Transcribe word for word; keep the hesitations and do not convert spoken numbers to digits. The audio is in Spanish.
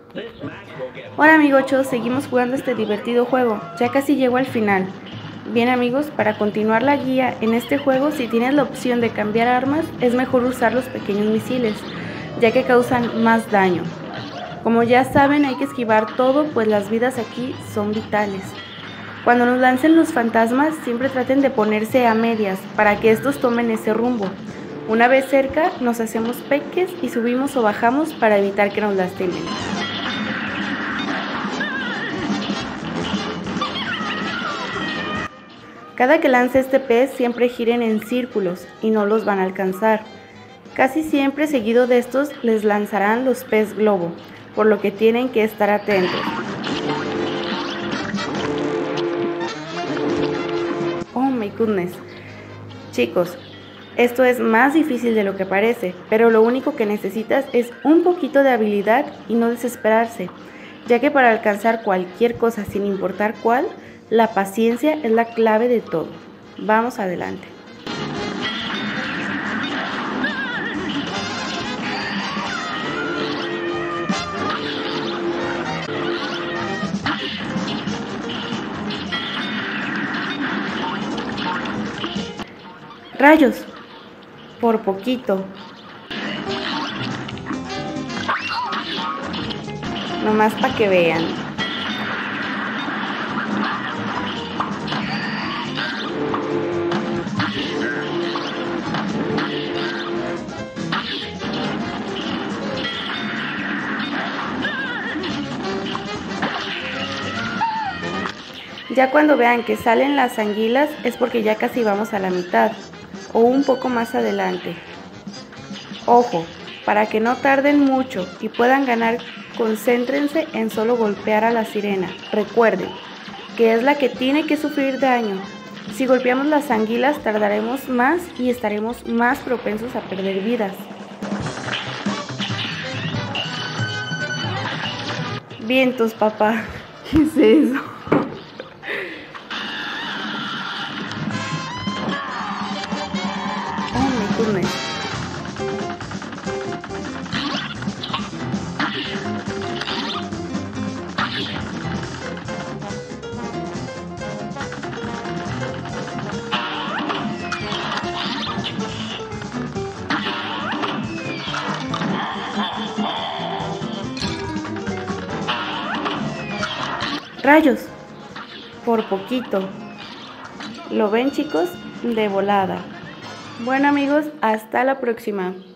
Hola amigochos, seguimos jugando este divertido juego, ya casi llego al final. Bien amigos, para continuar la guía, en este juego si tienes la opción de cambiar armas, es mejor usar los pequeños misiles, ya que causan más daño. Como ya saben, hay que esquivar todo, pues las vidas aquí son vitales. Cuando nos lancen los fantasmas, siempre traten de ponerse a medias, para que estos tomen ese rumbo. Una vez cerca, nos hacemos peques y subimos o bajamos para evitar que nos lastimen. Cada que lance este pez siempre giren en círculos y no los van a alcanzar. Casi siempre seguido de estos les lanzarán los pez globo, por lo que tienen que estar atentos. Oh my goodness. Chicos, esto es más difícil de lo que parece, pero lo único que necesitas es un poquito de habilidad y no desesperarse, ya que para alcanzar cualquier cosa sin importar cuál, la paciencia es la clave de todo. Vamos adelante. ¡Rayos! Por poquito. Nomás para que vean. Ya cuando vean que salen las anguilas es porque ya casi vamos a la mitad o un poco más adelante. Ojo, para que no tarden mucho y puedan ganar, concéntrense en solo golpear a la sirena. Recuerden que es la que tiene que sufrir daño. Si golpeamos las anguilas tardaremos más y estaremos más propensos a perder vidas. Vientos, papá. ¿Qué es eso? ¡Rayos! Por poquito. ¿Lo ven, chicos? De volada. Bueno amigos, hasta la próxima.